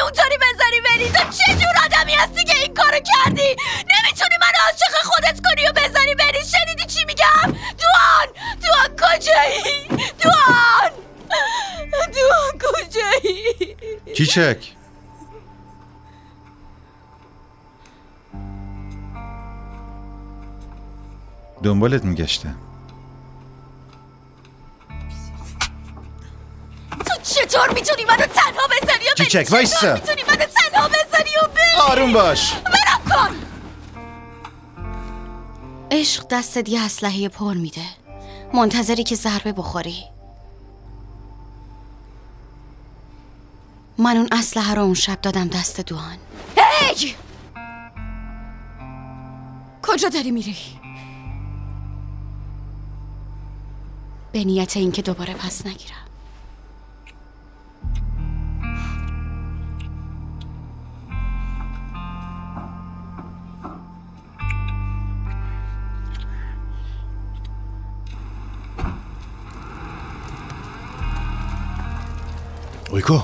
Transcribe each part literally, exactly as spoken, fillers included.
اونطوری بذاری بری؟ تو چه جور آدمی هستی که این کارو کردی؟ نمیتونی منو عاشق خودت کنی و بذاری بری؟ شنیدی چی میگم؟ دوان دوان کجایی؟ دوان دوان کجایی؟ چیچک دنبالت میگشتم. تو چطور میتونی منو تنها بذاری و بری؟ چیچک وایسا. چطور میتونی منو تنها بذاری و بری؟ آروم باش. برم کن. عشق دستت یه اسلحه پر میده، منتظری که ضربه بخوری. من اون اسلحه رو اون شب دادم دست دوان. هی! کجا داری میری؟ به نیت این که دوباره پس نگیرم. ریکو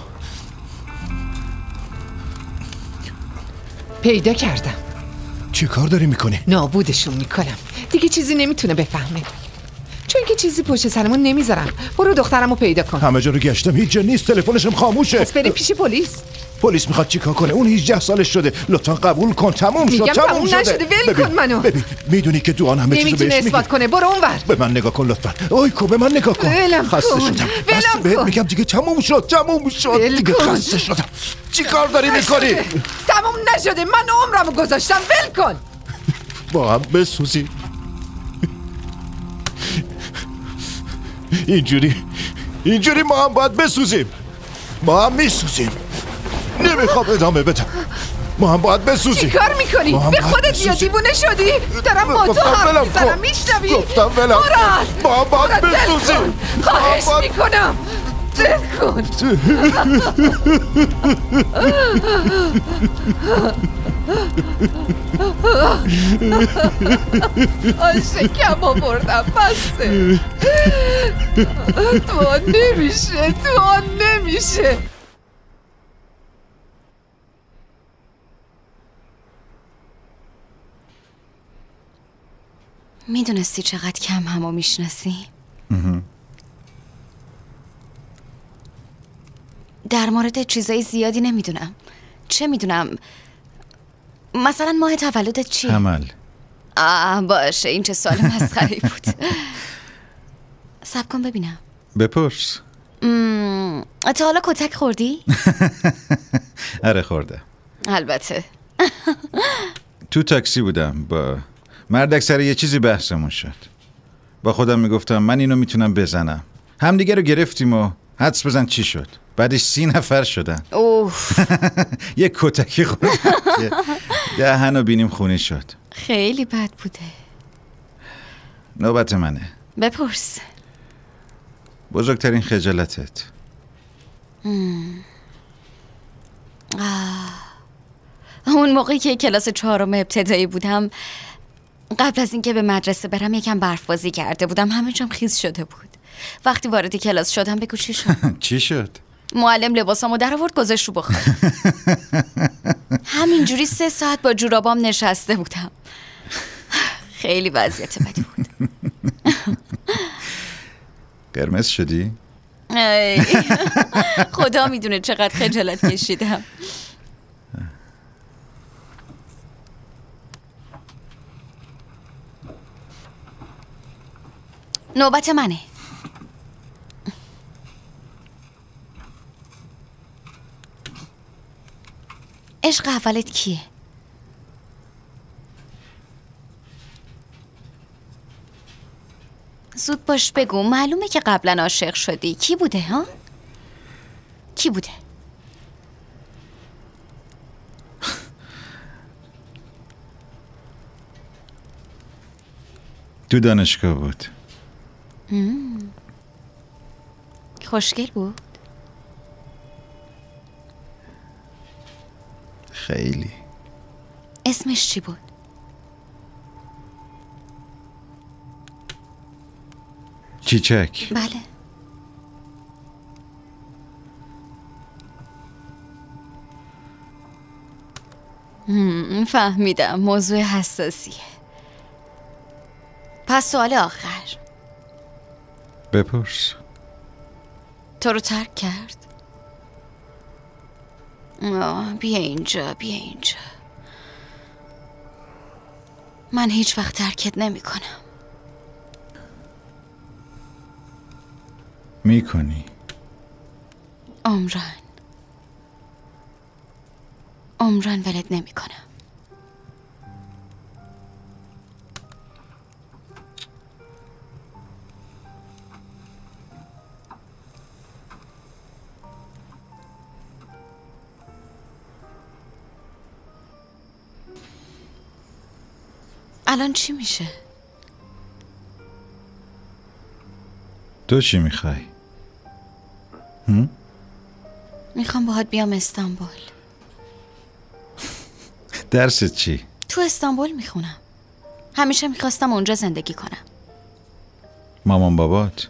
پیدا کردم. چی کار داری میکنی؟ نابودشون میکنم. دیگه چیزی نمیتونه بفهمه، چون که چیزی پشت سرمون نمیذارم. برو دخترمو پیدا کن. همه جا رو گشتم هیچ جا نیست، تلفنشم خاموشه. پس بریم پیش پلیس. پلیس میخواد چیکار کنه؟ اون هجده سالش شده. لطفا قبول کن. تموم شد. میگم تموم شده. نشده. ول کن منو. ببین میدونی که دوان همه چیزو بهش نمیتونه میگه. اثبات کنه. برو اونور. به من نگاه کن لطفا. اویکو به من نگاه کن. ولم خسته کن. شدم. بس ولم بهت کن. میگم دیگه تموم شد. تموم شد. دیگه کن. خسته شدم. چیکار داری میکنی؟ تموم نشده. من عمرمو گذاشتم. ول کن. با هم بسوزیم. اینجوری اینجوری ما هم باید بسوزیم. ما هم میسوزیم. نمیخوام ادامه بدم. ما هم باید بسوزیم. چی کار میکنی؟ به خودت بیا دیوونه شدی؟ دارم با تو حرف میزنم. میشنوی؟ گفتم ولم کن. ما هم باید بسوزیم. خواهش میکنم دل کن. آن شکم آوردم. بسته. تو نمیشه. تو نمیشه. میدونستی چقدر کم همو میشناسی؟ در مورد چیزای زیادی نمیدونم. چه میدونم؟ مثلا ماه تولدت چیه؟ حمل. آه باشه، این چه سوال مسخره‌ای بود. صبر کن ببینم. بپرس. م... تا حالا کتک خوردی؟ آره خورده. البته. تو تاکسی بودم با مردک سر یه چیزی بحثمون شد. با خودم میگفتم من اینو میتونم بزنم. همدیگه رو گرفتیم و حدس بزن چی شد. بعدش سی نفر شدن. اوف. یه کتکی خورد. دهن و بینیم خونی شد. خیلی بد بوده. نوبت منه. بپرس. بزرگترین خجالتت؟ اون موقعی که کلاس چهارم ابتدایی بودم، قبل از اینکه به مدرسه برم یکم برف بازی کرده بودم. همه جام خیس شده بود. وقتی وارد کلاس شدم بگو چی شد؟ چی شد؟ معلم لباسامو در آورد گذاشت رو بخار. همینجوری سه ساعت با جورابام نشسته بودم. خیلی وضعیت بدی بود. قرمز شدی؟ خدا میدونه چقدر خجالت کشیدم. نوبت منه. عشق اولت کیه؟ زود باش بگو. معلومه که قبلا عاشق شدی. کی بوده ها؟ کی بوده؟ تو دانشگاه بود. خوشگل بود؟ خیلی. اسمش چی بود؟ چیچک. بله. فهمیدم موضوع حساسیه. پس سوال آخر، بپرس. تو رو ترک کرد؟ آه، بیا اینجا بیا اینجا. من هیچ وقت ترکت نمی کنم. میکنی. عمران عمران ولت نمی کنم. الان چی میشه؟ تو چی میخوای؟ هم؟ میخوام باهات بیام استانبول. درست چی؟ تو استانبول میخونم. همیشه میخواستم اونجا زندگی کنم. مامان بابات؟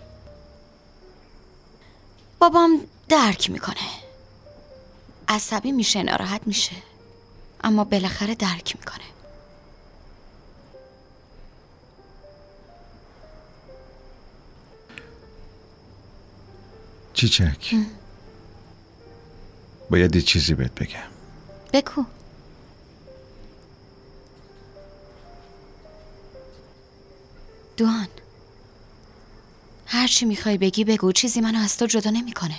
بابام درک میکنه. عصبی میشه، ناراحت میشه، اما بالاخره درک میکنه. چیچک، باید یه چیزی بهت بگم. بگو. دوان، هر چی میخوای بگی بگو. چیزی منو از تو جدا نمیکنه.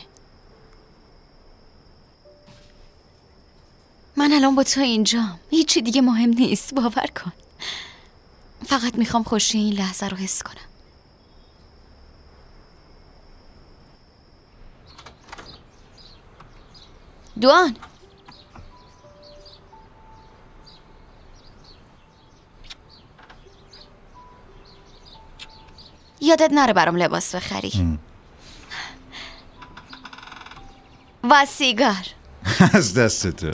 من الان با تو اینجام، هیچی دیگه مهم نیست، باور کن. فقط میخوام خوشی این لحظه رو حس کنم. دوان، یادت نره برام لباس بخری. و سیگار. از دست تو.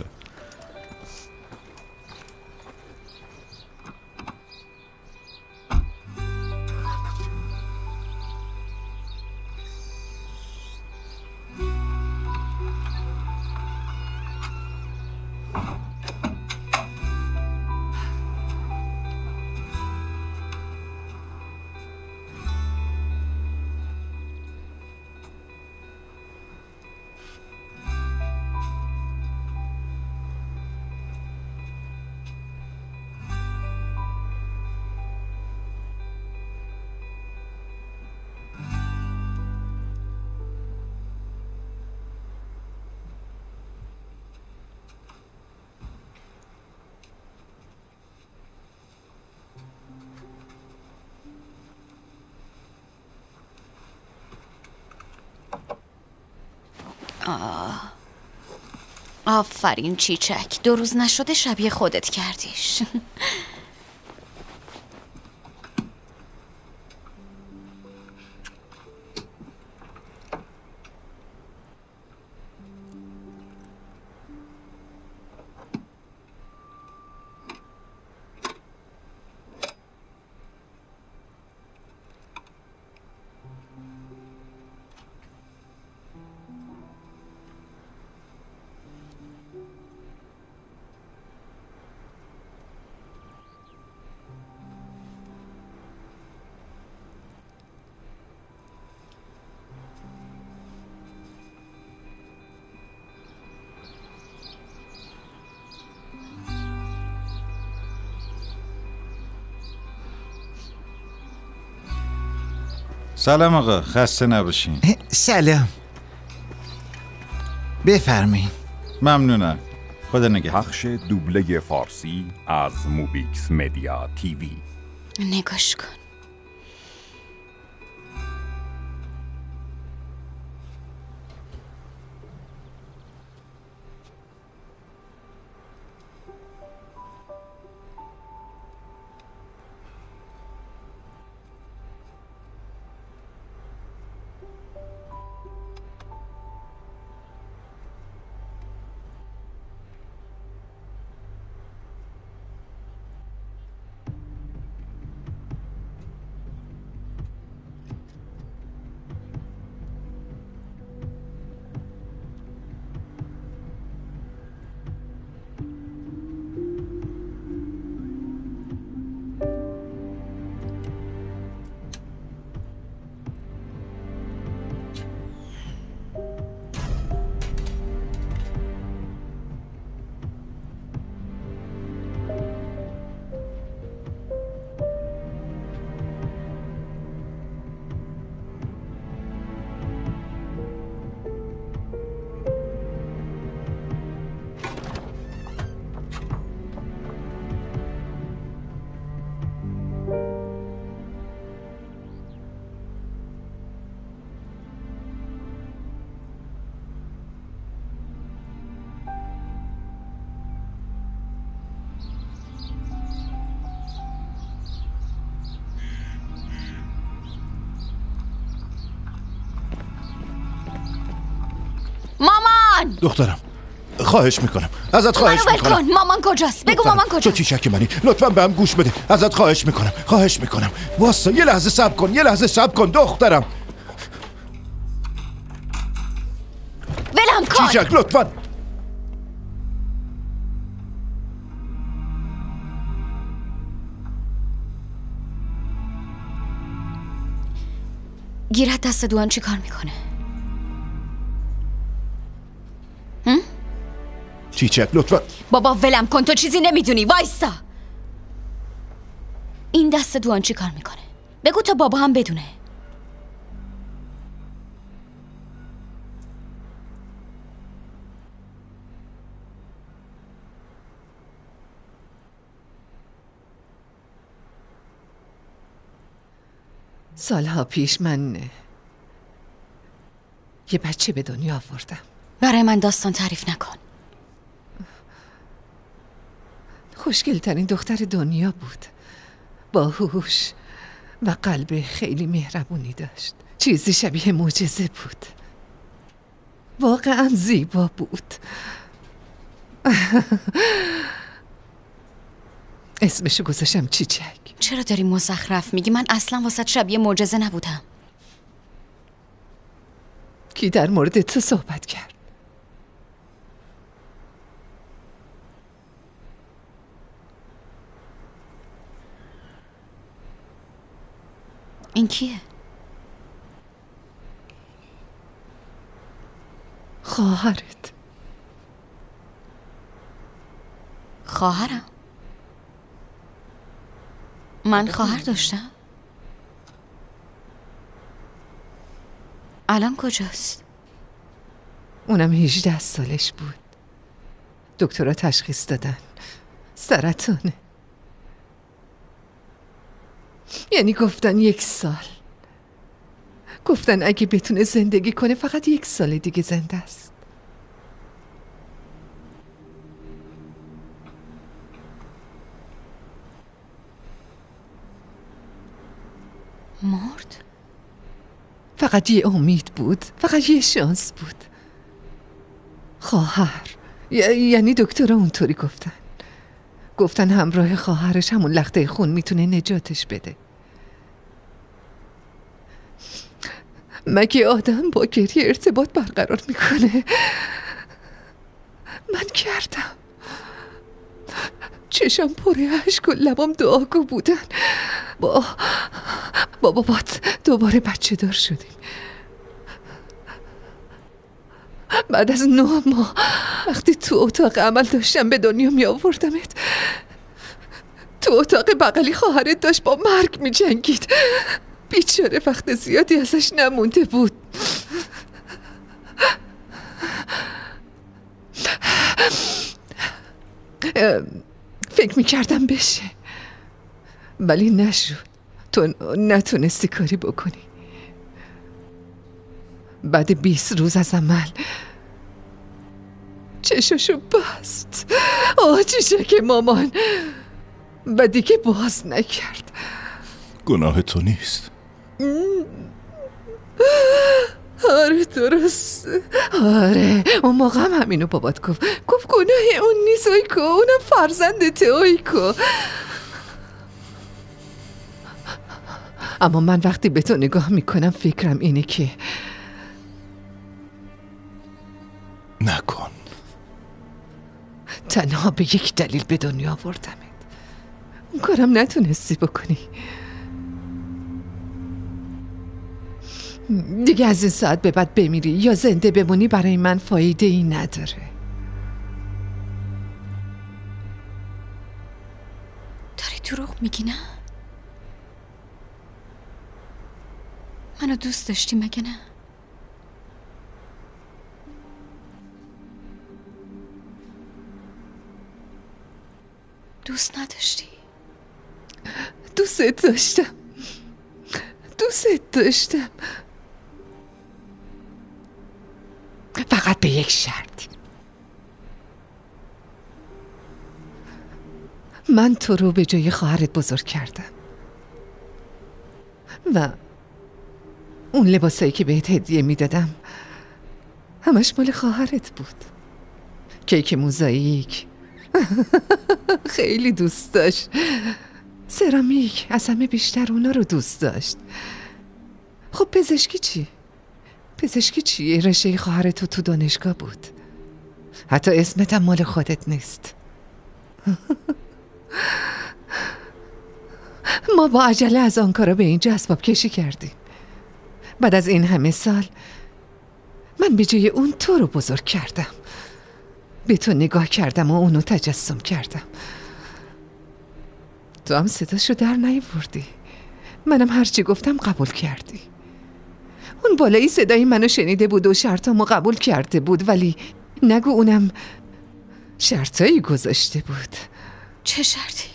آه. آفرین چیچک، دو روز نشده شبیه خودت کردیش. سلام آقا، خسته نباشین. سلام، بفرمایین. ممنونم، خدا نگهدار. پخش دوبله فارسی از موبیکس مدیا تیوی. نگاش کن. مامان دخترم خواهش میکنم ازت خواهش منو میکنم. ول کن. مامان کجاست؟ بگو مامان تو کجاست؟ چیچک منی، لطفا به هم گوش بده. ازت خواهش میکنم خواهش میکنم واسه یه لحظه صبر کن یه لحظه صبر کن دخترم. ولم کن. چیچک لطفا. گیرت دست دوان چی کار میکنه؟ هم؟ چیچک لطفا. بابا ولم کن، تو چیزی نمیدونی. وایستا. این دست دوان چی کار میکنه؟ بگو تا بابا هم بدونه. سالها پیش من یه بچه به دنیا آوردم. برای من داستان تعریف نکن. خوشگل‌ترین دختر دنیا بود، باهوش و قلب خیلی مهربونی داشت. چیزی شبیه معجزه بود، واقعا زیبا بود. اسمشو گذاشتم چیچک. چرا داری مزخرف میگی؟ من اصلا واسه شبیه معجزه نبودم. کی در مورد تو صحبت کرد؟ این کیه؟ خواهرت. خواهرم؟ من خواهر داشتم؟ الان کجاست؟ اونم هجده سالش بود. دکترها تشخیص دادن سرطانه. یعنی گفتن یک سال. گفتن اگه بتونه زندگی کنه فقط یک سال دیگه زنده است. مرد؟ فقط یه امید بود، فقط یه شانس بود. خواهر ی- یعنی دکترها اونطوری گفتن. گفتن همراه خواهرش همون لخته خون میتونه نجاتش بده. مگه آدم با گریه ارتباط برقرار میکنه؟ من کردم. چشم پر اشک و لبام دعاگو بودن. با با بابات دوباره بچه دار شدیم. بعد از نه ماه وقتی تو اتاق عمل داشتم به دنیا می آوردمت، تو اتاق بغلی خواهرت داشت با مرگ می جنگید. بیچاره وقت زیادی ازش نمونده بود. فکر می کردم بشه ولی نشد. تو نتونستی کاری بکنی. بعد بیست روز از عمل چشاشو بست. آه چیچک مامان. و دیگه باز نکرد. گناه تو نیست. آره درست. آره اون موقع هم همینو بابات گفت. گفت گناه اون نیست اویکو، اونم فرزندته اویکو. اما من وقتی به تو نگاه میکنم فکرم اینه که نکن. تنها به یک دلیل به دنیا آوردمت. اون کارم نتونستی بکنی. دیگه از این ساعت به بعد بمیری یا زنده بمونی برای من فایده ای نداره. داری دروغ میگی نه؟ منو دوست داشتی مگه نه؟ دوست نداشتی؟ دوست داشتم. دوست داشتم. فقط به یک شرط. من تو رو به جای خواهرت بزرگ کردم و اون لباسایی که بهت هدیه میدادم همش مال خواهرت بود. کیک موزاییک خیلی دوست داشت. سرامیک از همه بیشتر اونا رو دوست داشت. خب پزشکی چی؟ پزشکی چی؟ رشته خواهرت تو دانشگاه بود. حتی اسمت هم مال خودت نیست. ما با عجله از آن کارا به اینجا اسباب کشی کردیم. بعد از این همه سال من به جای اون تو رو بزرگ کردم. به تو نگاه کردم و اونو تجسم کردم. تو هم صداشو در نیاوردی. منم هرچی گفتم قبول کردی. اون بالایی صدای منو شنیده بود و شرطامو قبول کرده بود، ولی نگو اونم شرطایی گذاشته بود. چه شرطی؟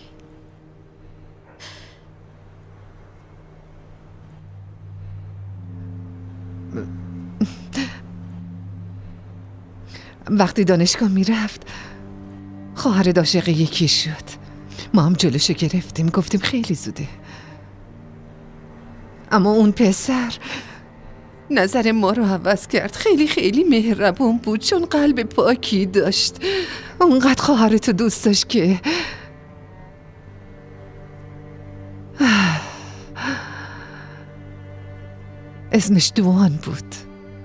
وقتی دانشگاه میرفت خواهر عاشق یکی شد. ما هم جلوشو گرفتیم، گفتیم خیلی زوده. اما اون پسر نظر ما رو عوض کرد. خیلی خیلی مهربون بود چون قلب پاکی داشت. اونقدر خواهرتو دوست داشت که اسمش دوان بود.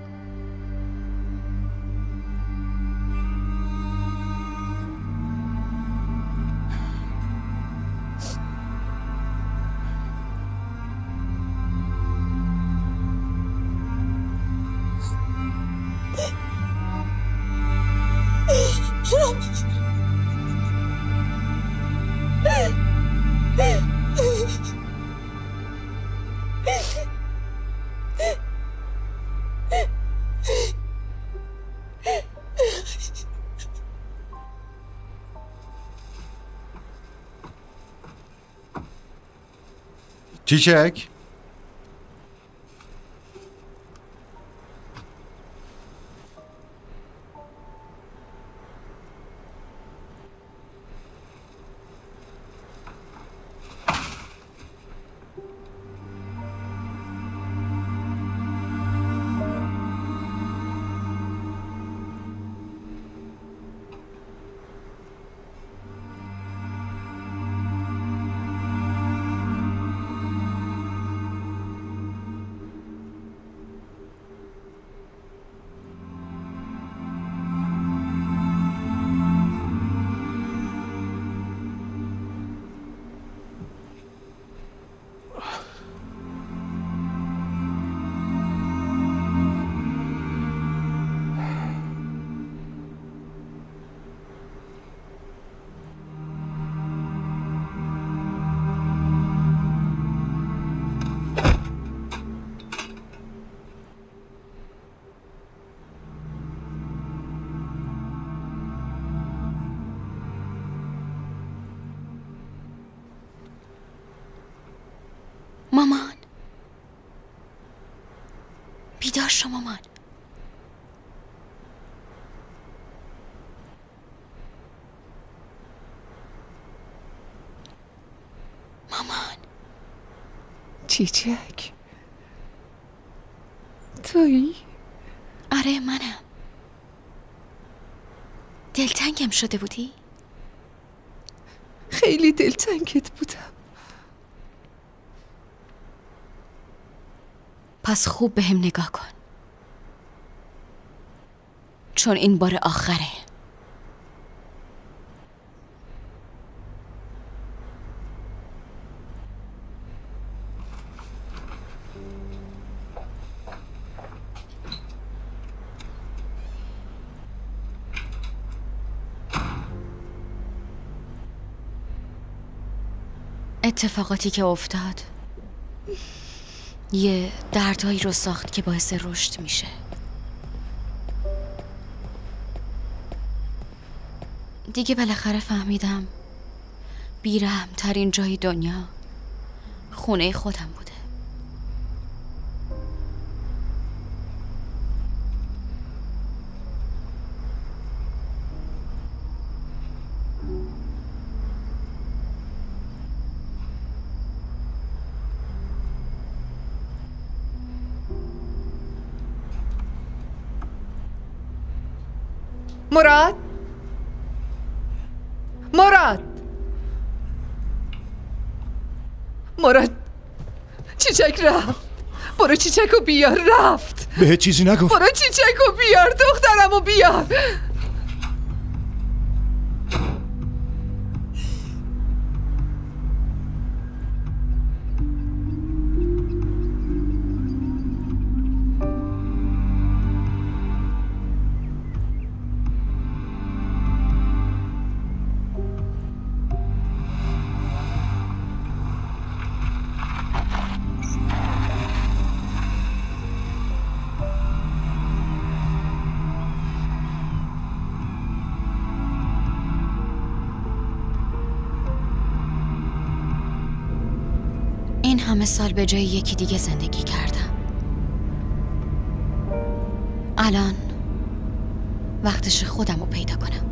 چیچک؟ مامان بیدار شو مامان. مامان چیچک تویی؟ آره منم. دلتنگم شده بودی؟ خیلی دلتنگت بودم. پس خوب به هم نگاه کن چون این بار آخره. اتفاقاتی که افتاد یه دردهایی رو ساخت که باعث رشد میشه. دیگه بالاخره فهمیدم بیرحم ترین جای دنیا خونه خودم بوده. مراد مراد مراد چیچک رفت. برو چیچکو بیار. رفت. به چیزی نگفت. برو چیچکو بیار. دخترمو بیار. این همه سال به جای یکی دیگه زندگی کردم. الان وقتش خودم رو پیدا کنم.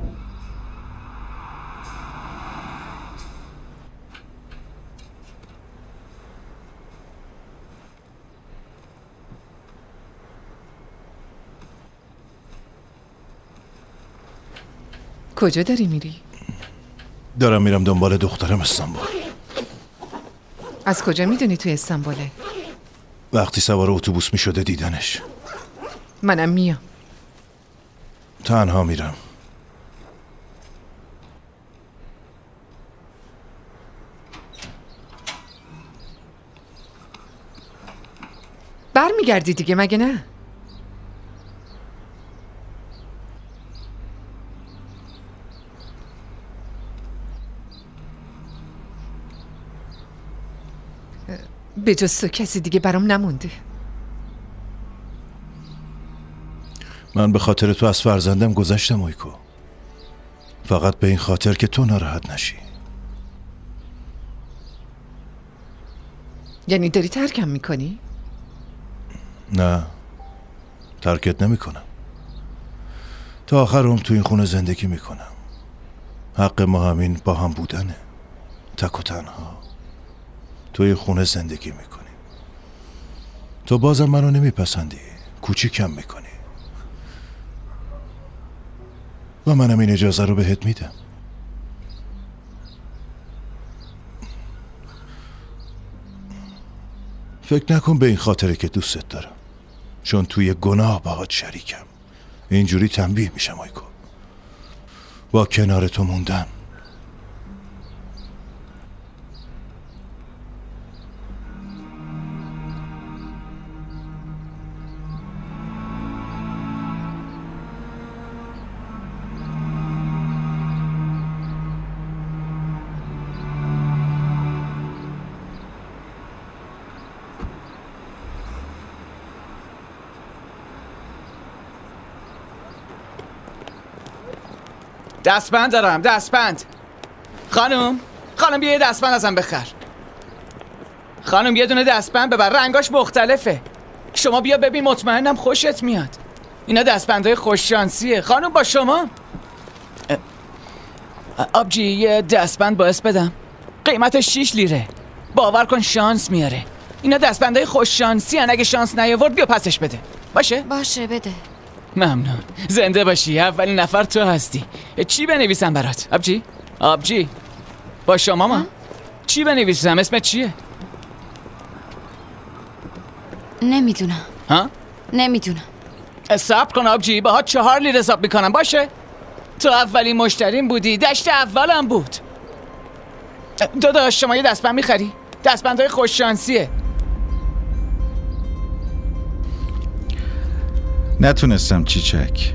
کجا داری میری؟ دارم میرم دنبال دخترم استانبول. از کجا میدونی توی استانبوله؟ وقتی سوار اتوبوس میشده دیدنش. منم میام. تنها میرم. برمیگردی دیگه مگه نه؟ به جز تو کسی دیگه برام نمونده. من به خاطر تو از فرزندم گذشتم اویکو. فقط به این خاطر که تو ناراحت نشی. یعنی داری ترکم میکنی؟ نه، ترکت نمیکنم. تا آخر عمر تو این خونه زندگی میکنم. حق ما همین با هم بودنه، تک و تنها. تو این خونه زندگی میکنی. تو بازم منو نمیپسندی، کوچیکم میکنی و منم این اجازه رو بهت میدم. فکر نکن به این خاطره که دوستت دارم، چون توی گناه باهات شریکم. اینجوری تنبیه میشم آیکو. با کنار تو موندن. دستبند دارم، دستبند. خانم خانم بیا یه دستبند ازم بخر. خانم یه دونه دستبند ببر، رنگاش مختلفه. شما بیا ببین، مطمئنم خوشت میاد. اینا دستبندهای خوششانسیه. خانم با شما آبجی یه دستبند باعث بدم. قیمتش شیش لیره. باور کن شانس میاره. اینا دستبندهای خوششانسی هن. اگه شانس نیاورد بیا پسش بده. باشه؟ باشه بده. ممنون. زنده باشی. اولین نفر تو هستی. چی بنویسم برات؟ آبجی؟ آبجی با شما ما؟ چی بنویسم؟ اسمت چیه؟ نمیدونم. ها؟ نمیدونم. صبر کن آبجی، باها چهار لیره حساب میکنم. باشه؟ تو اولین مشتریم بودی، دشت اولم بود. داداش شما یه دستبند میخری؟ دستبندهای خوششانسیه. نتونستم چیچک.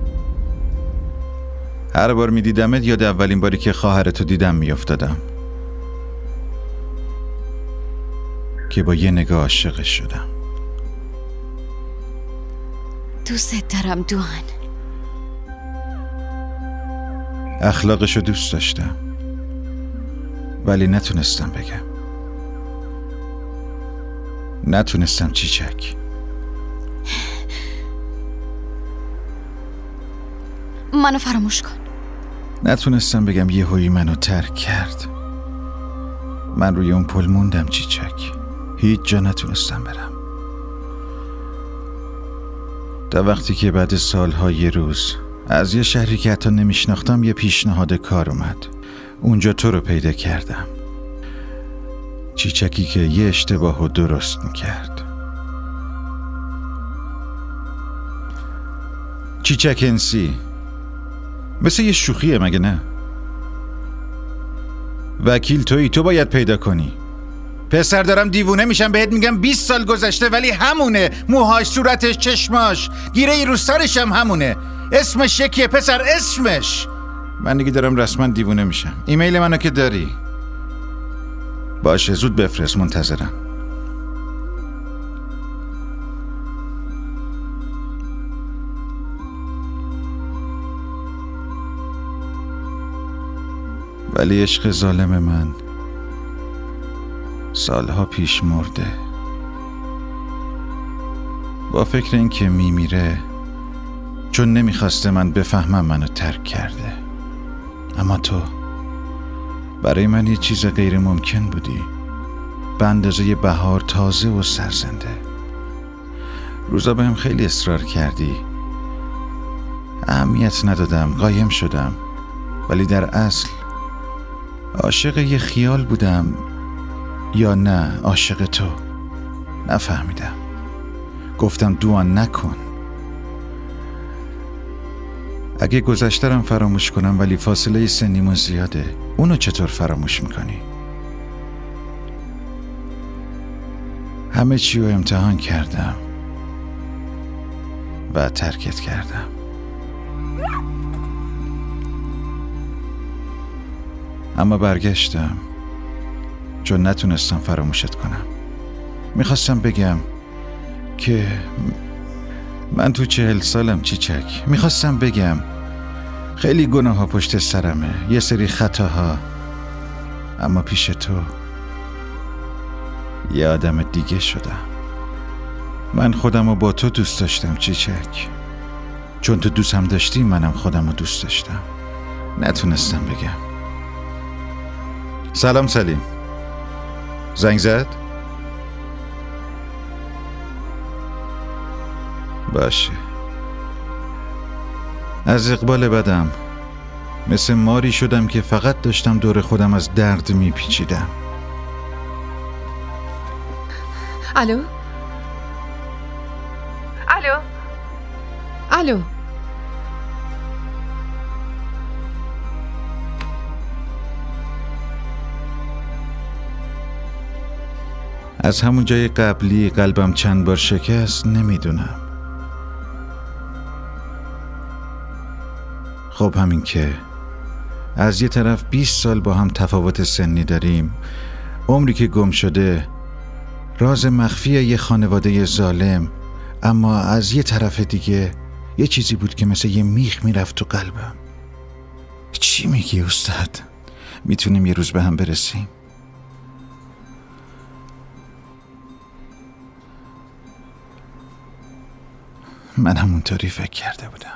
هر بار میدیدمت یاد اولین باری که خواهرتو دیدم میافتادم که با یه نگاه عاشقش شدم. دوست دارم دوان. اخلاقشو دوست داشتم ولی نتونستم بگم. نتونستم چیچک. منو فراموش کن. نتونستم بگم یهویی منو ترک کرد. من روی اون پل موندم چیچک. هیچ جا نتونستم برم تا وقتی که بعد سالها یه روز از یه شهری که حتی نمیشناختم یه پیشنهاد کار اومد. اونجا تو رو پیدا کردم. چیچکی که یه اشتباه رو درست میکرد. چیچک انسی مثل یه شوخیه مگه نه؟ وکیل تویی، تو باید پیدا کنی. پسر دارم دیوونه میشم بهت میگم بیست سال گذشته ولی همونه. موهاش، صورتش، چشماش، گیره ای رو سرش هم همونه. اسمش یکیه پسر، اسمش. من دیگه دارم رسما دیوونه میشم. ایمیل منو که داری؟ باشه زود بفرست، منتظرم. ولی عشق ظالم من سالها پیش مرده. با فکر این که میمیره چون نمیخواسته من بفهمم منو ترک کرده. اما تو برای من یه چیز غیر ممکن بودی، به اندازه بهار تازه و سرزنده. روزا بهم خیلی اصرار کردی، اهمیت ندادم، قایم شدم. ولی در اصل عاشق یه خیال بودم یا نه عاشق تو؟ نفهمیدم. گفتم دوان نکن. اگه گذشترم فراموش کنم ولی فاصله سنیمون زیاده، اونو چطور فراموش میکنی؟ همه چی رو امتحان کردم و ترکت کردم. اما برگشتم چون نتونستم فراموشت کنم. میخواستم بگم که من تو چهل سالم چیچک. میخواستم بگم خیلی گناه ها پشت سرمه، یه سری خطاها، اما پیش تو یه آدم دیگه شدم. من خودم رو با تو دوست داشتم چیچک. چون تو دوستم داشتی منم خودم رو دوست داشتم. نتونستم بگم. سلام سلیم. زنگ زد؟ باشه. از اقبال بدم مثل ماری شدم که فقط داشتم دور خودم از درد میپیچیدم. الو؟ الو؟ الو؟ از همون جای قبلی قلبم چند بار شکست، نمیدونم. خب همین که از یه طرف بیست سال با هم تفاوت سنی داریم، عمری که گم شده، راز مخفی یه خانواده ظالم، اما از یه طرف دیگه یه چیزی بود که مثل یه میخ میرفت تو قلبم. چی میگی استاد؟ میتونیم یه روز به هم برسیم؟ من همونطوری فکر کرده بودم.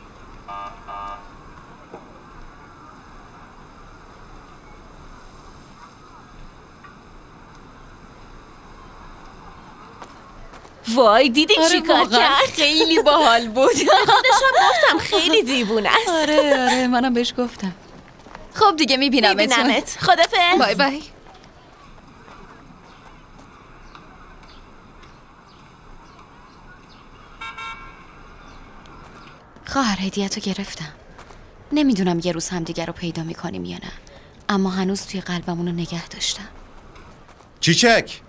وای دیدی آره چی کار کرد؟ خیلی باحال بود. خودشم گفتم خیلی دیوونه است. آره آره منم بهش گفتم. خب دیگه میبینم میبینمت. خدافظ. بای بای. خواهر هدیه‌تو گرفتم. نمیدونم یه روز همدیگه رو پیدا میکنیم یا نه، اما هنوز توی قلبمونو نگه داشتم. چیچک!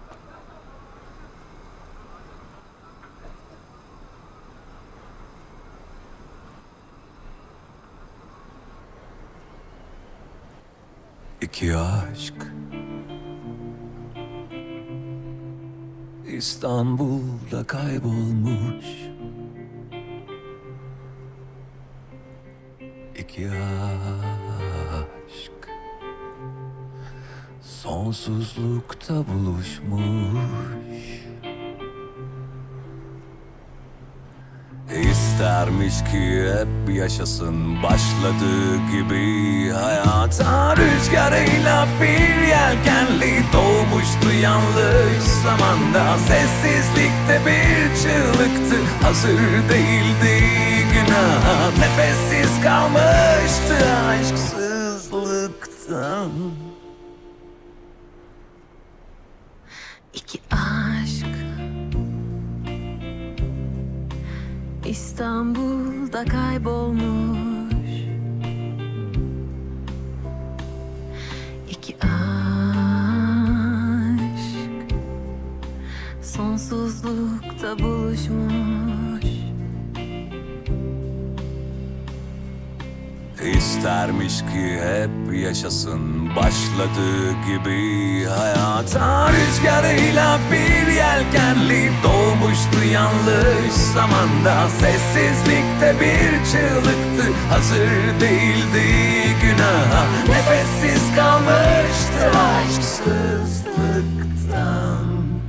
İki aşk İstanbul'da kaybolmuş. İki aşk sonsuzlukta buluşmuş. İstermiş ki hep yaşasın başladığı gibi hayata, rüzgarıyla bir yelkenli doğmuştu yanlış zamanda. Sessizlikte bir çığlıktı, hazır değildi günah. Nefes aşksızlıktan. İki aşk İstanbul'da kaybolmuş. İki aşk sonsuzlukta buluşmuş. İstermiş ki hep yaşasın başladığı gibi hayata. Rüzgarıyla bir yelkenli doğmuştu yanlış zamanda. Sessizlikte bir çığlıktı, hazır değildi günaha. Nefessiz kalmıştı aşksızlıktan.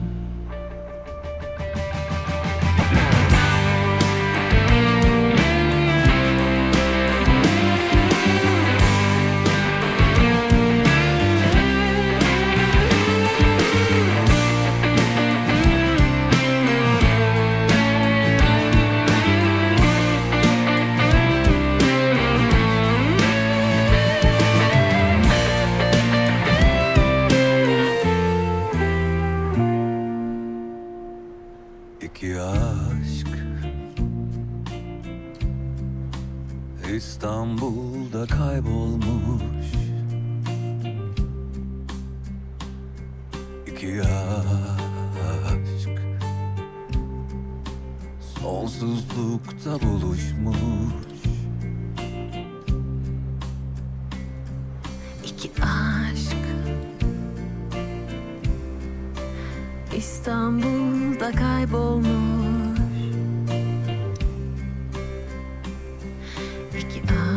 İki aşk İstanbul'da kaybolmuş. İki aşk sonsuzlukta buluşmuş. İki aşk İstanbul'da kaybolmuş. İki aşk